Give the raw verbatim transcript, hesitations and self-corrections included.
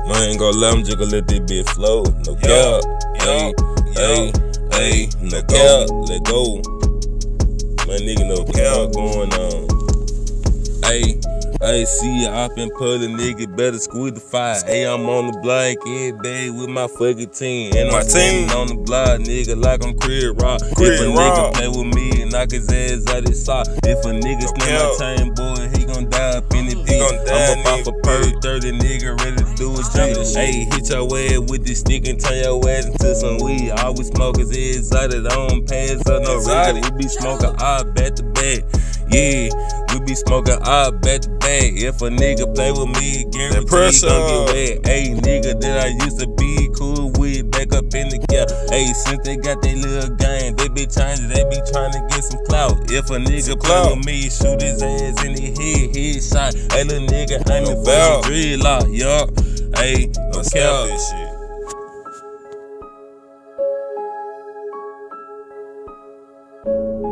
Man, ain't gon' let him jiggle, let this bitch flow. No cap, hey, hey, hey, no cap, let go. Man, nigga, no cap going on. Hey, hey, see ya, I been pulling, nigga, better squeeze the fire. Hey, I'm on the block, yeah, babe, with my fucking team. And my I'm team on the block, nigga, like I'm Crib Rock. Crib if a Rock. nigga play with me and knock his ass out his sock. If a nigga No snap my chain, boy, he gon' die up in the beat. I'm up off a perk, thirty nigga, ready to do a jump. Hey, hit your ass with this stick and turn your ass into some weed. All we smoke is exotic, I don't pass up no regular. We be smoking all back to back. Yeah, we be smoking all back to back. If a nigga play with me, guarantee he gon' get wet. Hey, nigga that I used to be cool with, back up in the gap. Hey, since they got their little game, they be changing, they be trying to get some clout. If a nigga play with me, shoot his ass in the head, headshot. Hey, little nigga, aiming for some dreadlock, yup. Hey, no cap. This shit.